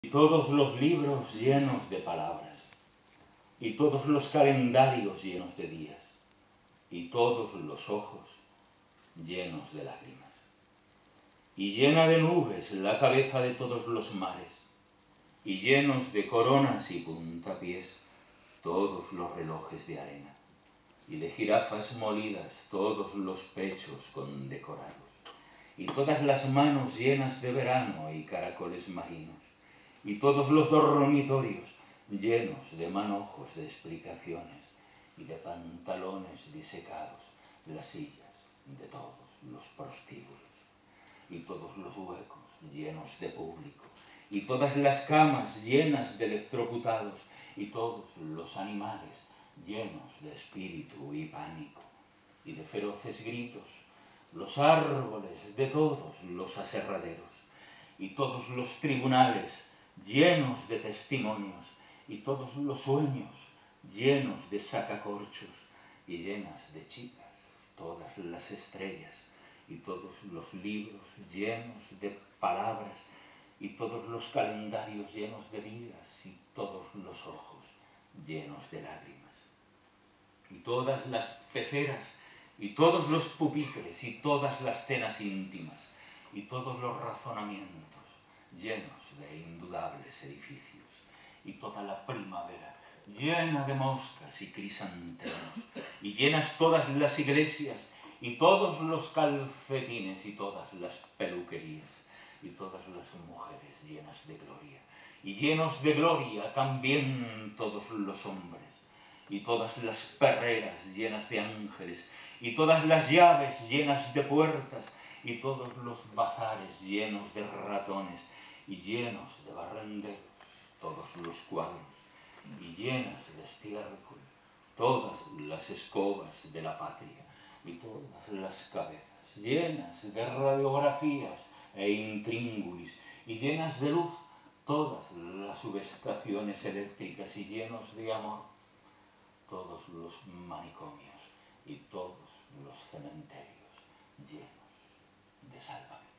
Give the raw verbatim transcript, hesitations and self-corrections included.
Y todos los libros llenos de palabras, y todos los calendarios llenos de días, y todos los ojos llenos de lágrimas. Y llena de nubes la cabeza de todos los mares, y llenos de coronas y puntapiés todos los relojes de arena, y de jirafas molidas todos los pechos condecorados, y todas las manos llenas de verano y caracoles marinos, y todos los dormitorios llenos de manojos de explicaciones y de pantalones disecados, las sillas de todos los prostíbulos, y todos los huecos llenos de público, y todas las camas llenas de electrocutados, y todos los animales llenos de espíritu y pánico, y de feroces gritos, los árboles de todos los aserraderos, y todos los tribunales llenos de testimonios, y todos los sueños llenos de sacacorchos, y llenas de chicas todas las estrellas, y todos los libros llenos de palabras, y todos los calendarios llenos de días, y todos los ojos llenos de lágrimas, y todas las peceras, y todos los pupitres, y todas las cenas íntimas, y todos los razonamientos llenos de indudables edificios, y toda la primavera llena de moscas y crisantemos, y llenas todas las iglesias, y todos los calcetines, y todas las peluquerías, y todas las mujeres llenas de gloria, y llenos de gloria también todos los hombres, y todas las perreras llenas de ángeles, y todas las llaves llenas de puertas, y todos los bazares llenos de ratones, y llenos de barrenderos todos los cuadros, y llenas de estiércol todas las escobas de la patria, y todas las cabezas llenas de radiografías e intríngulis, y llenas de luz todas las subestaciones eléctricas, y llenos de amor todos los manicomios y todos los cementerios llenos de salvamento.